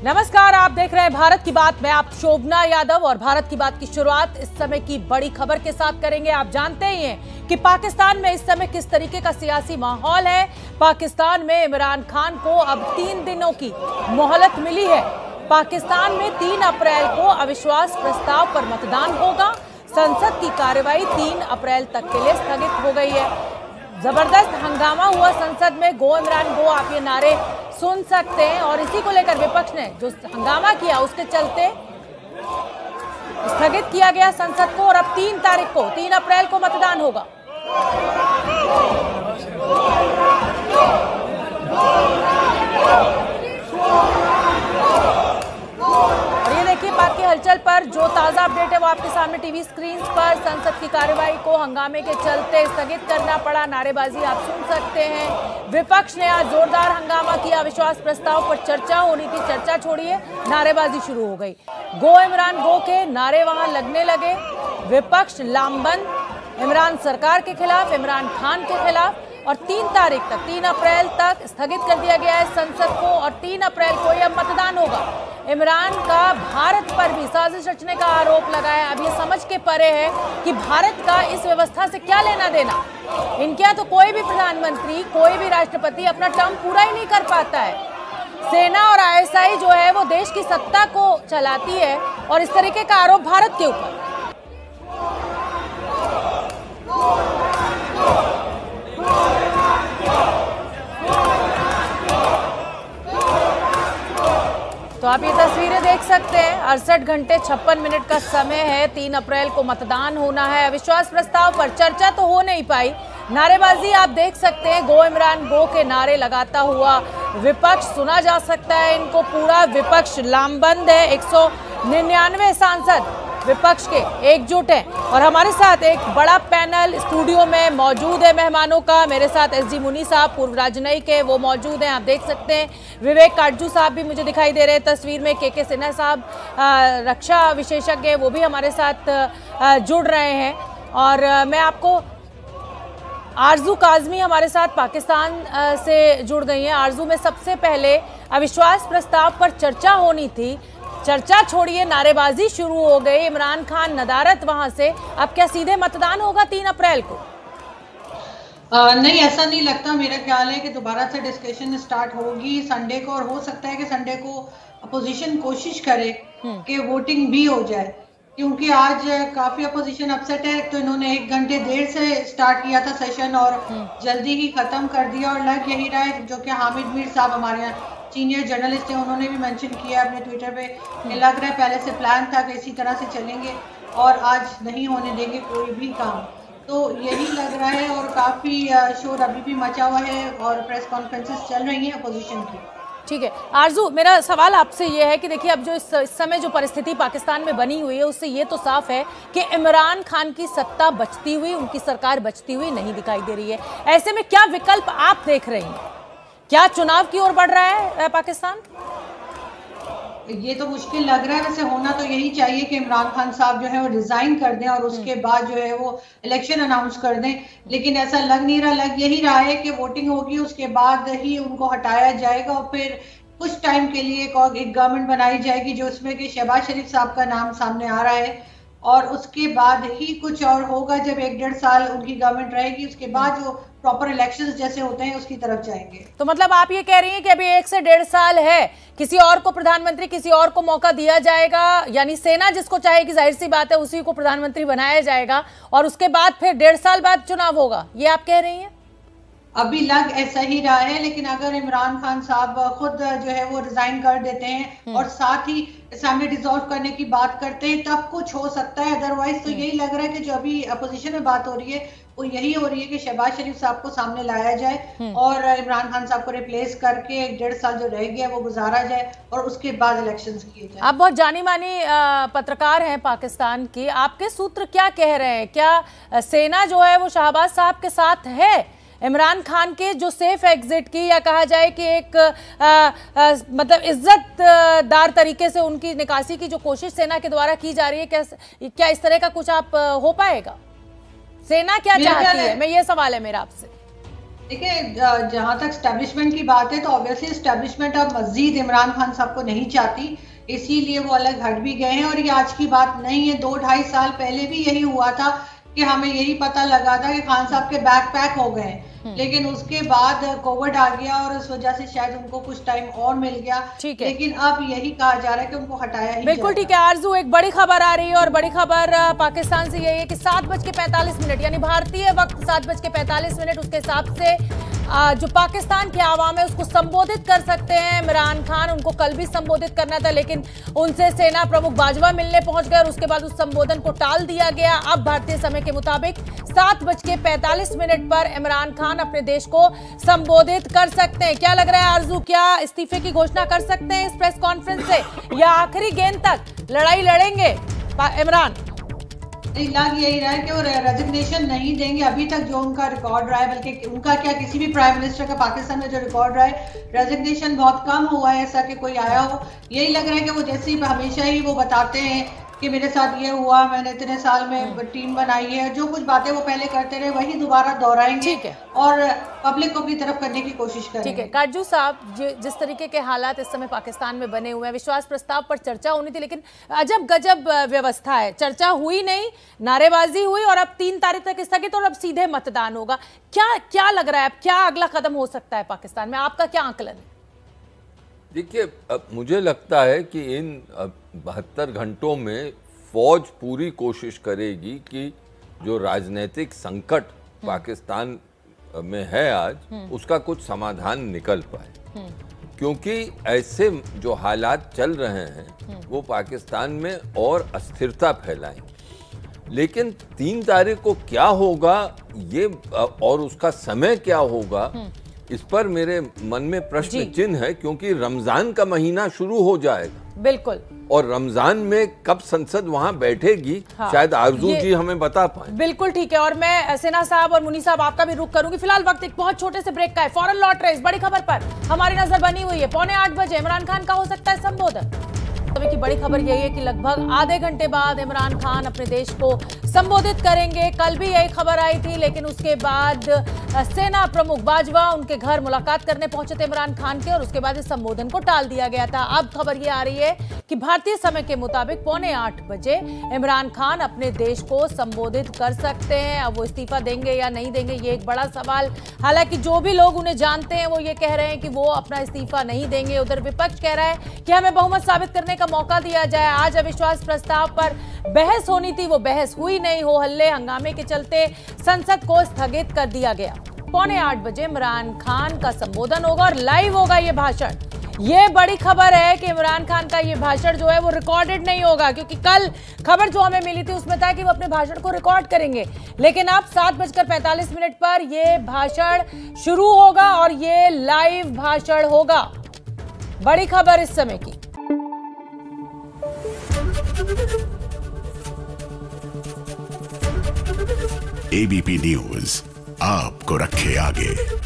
नमस्कार, आप देख रहे हैं भारत की बात। मैं आप शोभना यादव और भारत की बात की शुरुआत इस समय की बड़ी खबर के साथ करेंगे। आप जानते ही हैं कि पाकिस्तान में इस समय किस तरीके का सियासी माहौल है। पाकिस्तान में इमरान खान को अब 3 दिनों की मोहलत मिली है। पाकिस्तान में 3 अप्रैल को अविश्वास प्रस्ताव पर मतदान होगा। संसद की कार्यवाही 3 अप्रैल तक के लिए स्थगित हो गई है। जबरदस्त हंगामा हुआ संसद में। गो इमरान गो, आप ये नारे सुन सकते हैं और इसी को लेकर विपक्ष ने जो हंगामा किया उसके चलते स्थगित किया गया संसद को और अब 3 अप्रैल को मतदान होगा। और ये देखिए, बाकी हलचल पर जो ताजा अपडेट है वो आपके सामने टीवी स्क्रीन पर। संसद की कार्यवाही को हंगामे के चलते स्थगित करना पड़ा। नारेबाजी आप सुन सकते हैं। विपक्ष ने आज जोरदार हंगामा किया। अविश्वास प्रस्ताव पर चर्चा होनी थी, चर्चा छोड़िए, नारेबाजी शुरू हो गई। गो इमरान गो के नारे वहां लगने लगे। विपक्ष लामबंद इमरान सरकार के खिलाफ, इमरान खान के खिलाफ। और 3 अप्रैल तक स्थगित कर दिया गया है संसद को और 3 अप्रैल को यह मतदान होगा। इमरान का भारत पर भी साजिश रचने का आरोप लगाया। अब ये समझ के परे है कि भारत का इस व्यवस्था से क्या लेना देना। इनके यहाँ तो कोई भी प्रधानमंत्री, कोई भी राष्ट्रपति अपना टर्म पूरा ही नहीं कर पाता है। सेना और आईएसआई जो है वो देश की सत्ता को चलाती है और इस तरीके का आरोप भारत के ऊपर। तो आप ये तस्वीरें देख सकते हैं। 68 घंटे 56 मिनट का समय है। 3 अप्रैल को मतदान होना है। अविश्वास प्रस्ताव पर चर्चा तो हो नहीं पाई। नारेबाजी आप देख सकते हैं। गो इमरान गो के नारे लगाता हुआ विपक्ष सुना जा सकता है। इनको पूरा विपक्ष लामबंद है। 199 सांसद विपक्ष के एकजुट हैं और हमारे साथ एक बड़ा पैनल स्टूडियो में मौजूद है मेहमानों का। मेरे साथ एसडी मुनी साहब, पूर्व राजनयिक है, वो मौजूद हैं, आप देख सकते हैं। विवेक काटजू साहब भी मुझे दिखाई दे रहे हैं तस्वीर में। के सिन्हा साहब रक्षा विशेषज्ञ है, वो भी हमारे साथ जुड़ रहे हैं। और मैं आपको आरजू काजमी हमारे साथ पाकिस्तान से जुड़ गई हैं। आरजू में सबसे पहले अविश्वास प्रस्ताव पर चर्चा होनी थी, चर्चा छोड़िए, नारेबाजी शुरू हो गई। इमरान खान नदारत वहां से। अब क्या सीधे मतदान होगा 3 अप्रैल को? नहीं, ऐसा नहीं लगता। मेरा ख्याल है कि दोबारा से डिस्कशन स्टार्ट होगी संडे को और हो सकता है कि संडे को अपोजिशन कोशिश करे कि वोटिंग भी हो जाए, क्योंकि आज काफी अपोजिशन अपसेट है। तो इन्होंने 1 घंटे देर से स्टार्ट किया था सेशन और जल्दी ही खत्म कर दिया। और लग यही रहा है, जो कि हामिद मीर साहब हमारे यहाँ सीनियर जर्नलिस्ट हैं, उन्होंने भी मेंशन किया अपने ट्विटर पे, लग रहा है पहले से प्लान था कि इसी तरह से चलेंगे और आज नहीं होने देंगे कोई भी काम। तो यही लग रहा है और काफी शोर अभी भी मचा हुआ है और प्रेस कॉन्फ्रेंसेस चल रही हैं अपोजिशन की। ठीक है आरजू, मेरा सवाल आपसे ये है कि देखिए, अब जो इस समय जो परिस्थिति पाकिस्तान में बनी हुई है उससे ये तो साफ है कि इमरान खान की सत्ता बचती हुई, उनकी सरकार बचती हुई नहीं दिखाई दे रही है। ऐसे में क्या विकल्प आप देख रहे हैं? क्या चुनाव की ओर बढ़ रहा है पाकिस्तान? ये तो मुश्किल लग रहा है। वैसे होना तो यही चाहिए कि इमरान खान साहब जो है वो रिजाइन कर दें और उसके बाद जो है वो इलेक्शन अनाउंस कर दें, लेकिन ऐसा लग नहीं रहा। लग यही रहा है कि वोटिंग होगी, उसके बाद ही उनको हटाया जाएगा और फिर कुछ टाइम के लिए एक गवर्नमेंट बनाई जाएगी जो उसमें कि शहबाज शरीफ साहब का नाम सामने आ रहा है और उसके बाद ही कुछ और होगा। जब 1-1.5 साल उनकी गवर्नमेंट रहेगी, उसके बाद जो प्रॉपर इलेक्शंस जैसे होते हैं उसकी तरफ जाएंगे। तो मतलब आप ये कह रही हैं कि अभी 1 से 1.5 साल है, किसी और को प्रधानमंत्री, किसी और को मौका दिया जाएगा, यानी सेना जिसको चाहेगी जाहिर सी बात है उसी को प्रधानमंत्री बनाया जाएगा और उसके बाद फिर 1.5 साल बाद चुनाव होगा, ये आप कह रही हैं? अभी लग ऐसा ही रहा है, लेकिन अगर इमरान खान साहब खुद जो है वो रिजाइन कर देते हैं और साथ ही असेंबली डिसॉल्व करने की बात करते हैं तब कुछ हो सकता है। अदरवाइज तो यही लग रहा है कि जो अभी अपोजिशन में बात हो रही है वो यही हो रही है कि शहबाज शरीफ साहब को सामने लाया जाए और इमरान खान साहब को रिप्लेस करके 1.5 साल जो रह गया वो गुजारा जाए और उसके बाद इलेक्शंस किए जाए। आप बहुत जानी मानी पत्रकार हैं पाकिस्तान की, आपके सूत्र क्या कह रहे हैं? क्या सेना जो है वो शहबाज साहब के साथ है? इमरान खान के जो सेफ एग्जिट की या कहा जाए कि एक मतलब इज्जतदार तरीके से उनकी निकासी की जो कोशिश सेना के द्वारा की जा रही है, क्या इस तरह का कुछ आप हो पाएगा? सेना क्या चाहती है? मैं ये सवाल है मेरा आपसे। देखिए, जहां तक स्टैब्लिशमेंट की बात है तो ऑब्वियसली स्टैब्लिशमेंट अब मजीद इमरान खान साहब को नहीं चाहती, इसीलिए वो अलग हट भी गए हैं। और ये आज की बात नहीं है, 2-2.5 साल पहले भी यही हुआ था कि हमें यही पता लगा था कि खान साहब के बैग पैक हो गए, लेकिन उसके बाद कोविड आ गया और उस वजह से शायद उनको कुछ टाइम और मिल गया। लेकिन अब यही कहा जा रहा है कि उनको हटाया ही बिल्कुल ठीक है। आरजू, एक बड़ी खबर आ रही है और बड़ी खबर पाकिस्तान से यही है कि 7:45 यानी भारतीय वक्त 7:45 उसके हिसाब से जो पाकिस्तान की आवाम है उसको संबोधित कर सकते हैं इमरान खान। उनको कल भी संबोधित करना था, लेकिन उनसे सेना प्रमुख बाजवा मिलने पहुंच गए और उसके बाद उस संबोधन को टाल दिया गया। अब भारतीय समय के मुताबिक 7:45 पर इमरान खान अपने देश को संबोधित कर सकते हैं। क्या लग रहा है आरजू, क्या इस्तीफे की घोषणा कर सकते हैं इस प्रेस कॉन्फ्रेंस से, या आखिरी गेंद तक लड़ाई लड़ेंगे इमरान? लग यही रहा है कि वो रेजिग्नेशन नहीं देंगे। अभी तक जो उनका रिकॉर्ड रहा है, बल्कि उनका क्या, किसी भी प्राइम मिनिस्टर का पाकिस्तान में जो रिकॉर्ड रहा है, रेजिग्नेशन बहुत कम हुआ है ऐसा कि कोई आया हो। यही लग रहा है कि वो जैसे हमेशा ही वो बताते हैं कि मेरे साथ ये हुआ, मैंने इतने साल में टीम बनाई है, जो कुछ बातें वो पहले करते रहे वही दोबारा दोहराएंगे और पब्लिक को अपनी तरफ करने की कोशिश करेंगे। ठीक है काटजू साहब, जिस तरीके के हालात इस समय पाकिस्तान में बने हुए हैं, विश्वास प्रस्ताव पर चर्चा होनी थी लेकिन अजब गजब व्यवस्था है, चर्चा हुई नहीं, नारेबाजी हुई और अब 3 तारीख तक स्थगित और अब सीधे मतदान होगा। क्या लग रहा है, अब क्या अगला कदम हो सकता है पाकिस्तान में, आपका क्या आकलन है? देखिए, मुझे लगता है कि इन 72 घंटों में फौज पूरी कोशिश करेगी कि जो राजनीतिक संकट पाकिस्तान में है आज, उसका कुछ समाधान निकल पाए, क्योंकि ऐसे जो हालात चल रहे हैं वो पाकिस्तान में और अस्थिरता फैलाएंगे। लेकिन 3 तारीख को क्या होगा ये और उसका समय क्या होगा, इस पर मेरे मन में प्रश्न चिन्ह है, क्योंकि रमजान का महीना शुरू हो जाएगा। बिल्कुल। और रमजान में कब संसद वहां बैठेगी, शायद आरजू जी हमें बता पाए। बिल्कुल ठीक है, और मैं सेना साहब और मुनी साहब आपका भी रुख करूंगी। फिलहाल वक्त एक बहुत छोटे से ब्रेक का है, फौरन लौट रहे इस बड़ी खबर पर हमारी नजर बनी हुई है। 7:45 बजे इमरान खान का हो सकता है संबोधन। अभी की बड़ी खबर यही है कि लगभग आधे घंटे बाद इमरान खान अपने देश को संबोधित करेंगे। कल भी यही खबर आई थी, लेकिन उसके बाद सेना प्रमुख बाजवा उनके घर मुलाकात करने पहुंचे थे इमरान खान के, और उसके बाद इस संबोधन को टाल दिया गया था। अब खबर ये आ रही है कि भारतीय समय के मुताबिक 7:45 बजे इमरान खान अपने देश को संबोधित कर सकते हैं। अब वो इस्तीफा देंगे या नहीं देंगे, ये एक बड़ा सवाल। हालांकि जो भी लोग उन्हें जानते हैं वो ये कह रहे हैं कि वो अपना इस्तीफा नहीं देंगे। उधर विपक्ष कह रहा है कि हमें बहुमत साबित करने का मौका दिया जाए। आज अविश्वास प्रस्ताव पर बहस होनी थी, वो बहस हुई नहीं। हो हल्ले हंगामे के चलते संसद को स्थगित कर दिया गया। 7:45 बजे इमरान खान का संबोधन होगा और लाइव होगा ये भाषण। ये बड़ी खबर है कि इमरान खान का ये भाषण जो है वो रिकॉर्डेड नहीं होगा, क्योंकि कल खबर जो हमें मिली थी उसमें था कि वो अपने भाषण को रिकॉर्ड करेंगे, लेकिन अब 7:45 पर ये भाषण शुरू होगा और ये लाइव भाषण होगा। बड़ी खबर इस समय की। एबीपी न्यूज आपको रखे आगे।